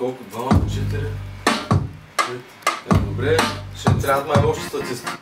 Колко? 2, 4, 5. Добре, ще трябва да имаме обща статистика.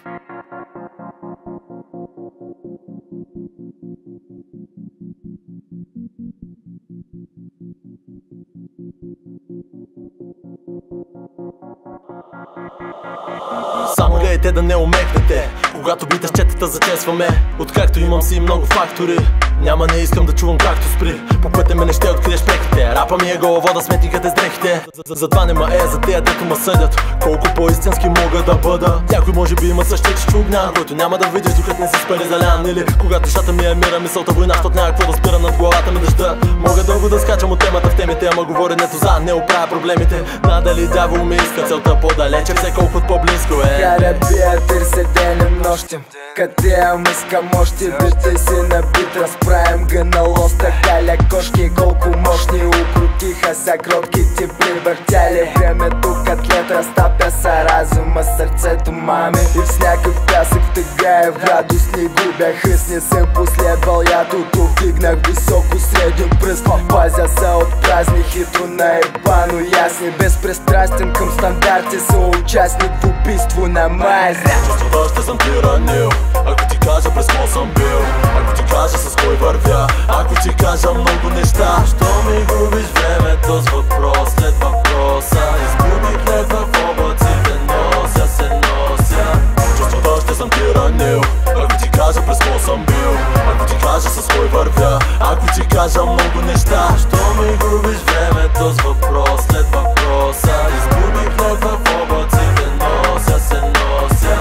Само гледайте да не умекнете, когато бита с четата зачесваме. Откакто имам си много фактори, няма не искам да чувам както спри. По пътя ме не ще откриеш преките. Рапа ми е гола вода, сметникът е с дрехите. Затова нема за тея дето ма съдят. Колко по-истински мога да бъда. Някой може би има същия чугна, който няма да видиш докато не си спали залян. Или когато душата ми е мира, мисълта война, защото няма какво да спира над главата ми дъжда. Мога дълго да скачам от темата в темите, ама говоренето за не оправя проблемите. Надали дявол ми иска целта по-далече, все колко от по-близко е. Карабия търся денем нощем, къде мъска мощи, виждай си на бит, разправим га на лоста. Каля кошки, колко мощни укрутиха са кротки ти привъртяли. Времето котлет разтапя са разума, сърцето мами. И в някакъв пясък в тъга и в радостни губя хъсни. Съм последвал ятото, вдигнах високо среден пръст. Пазя се от празни, хитро наебано ясни. Безпристрастен към стандарти, съучастник в убийство на майз. Чувствата ще съм ти ранил, ако ти кажа през какво съм бил, ако ти кажа с кой вървя, ако ти кажа много неща. Що ми губиш времето с въпрос след въпроса? Изгубих лед в облаците, нося се нося. Чувствата ще съм ти ранил, ако ти кажа през какво съм бил, ако ти кажа с кой вървя, ако ти кажа много неща. Що ми губиш времето с въпрос след въпроса? Изгубих лед в облаците, нося се нося.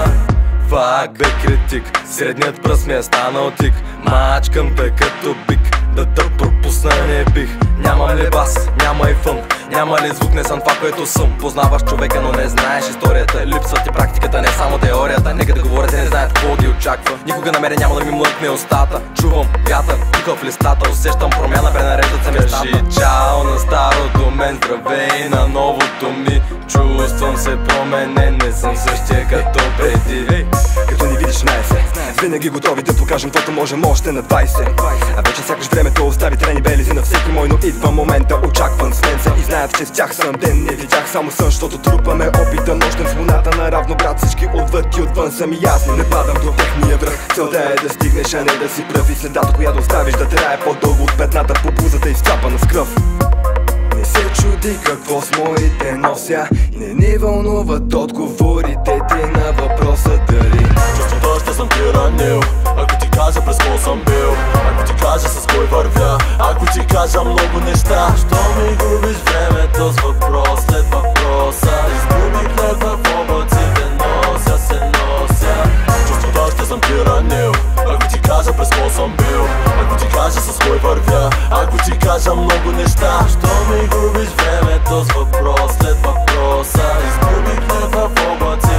Фак бе критик, средният пръст ми е станал тик. Мачкам те като бик, да те пропусна не бих. Няма ли бас, няма и фън, няма ли звук, не съм това, което съм. Познаваш човека, но не знаеш историята. Липсва ти практиката, не само теорията. Нека да говорят, не знаят какво ги очаква. Никога на мене няма да ми млъкне устата. Чувам вятър, духа в листата, усещам промяна, пренареждат се местата. Кажи чао на старото мен, здравей на новото ми. Чувствам се променен, не съм същия като преди. Като ни видиш знае се, винаги готови да покажем каквото можем още на 20. А вече сякаш времето остави трени белези на всеки мой, но идва момента очакван с мен се. И знаят, че с тях съм ден, не видях само сън, защото трупаме опита нощем с луната наравно, брат. Всички отвъд и отвън са ми ясни, не падам до техния връх. Целта е да стигнеш, а не да си пръв. И следата, която оставиш да трае по-дълго от петната по бузата и изцапана с кръв. Не се чуди какво с моите нося и не ни вълнуват отговорите ти на въпроса дали. Чувствата ще съм ти ранил, ако ти кажа през какво съм бил, ако ти кажа с кой вървя, ако ти кажа много неща. Що ми губиш времето с въпрос след въпроса? Изгубих лед в облаците, нося се нося. Чувствата ще съм ти ранил, ако ти кажа през какво съм бил, ако ти кажа с кой вървя, ако ти кажа много неща. Що ми губиш времето с въпрос след въпроса? Изгубих лед в облаците.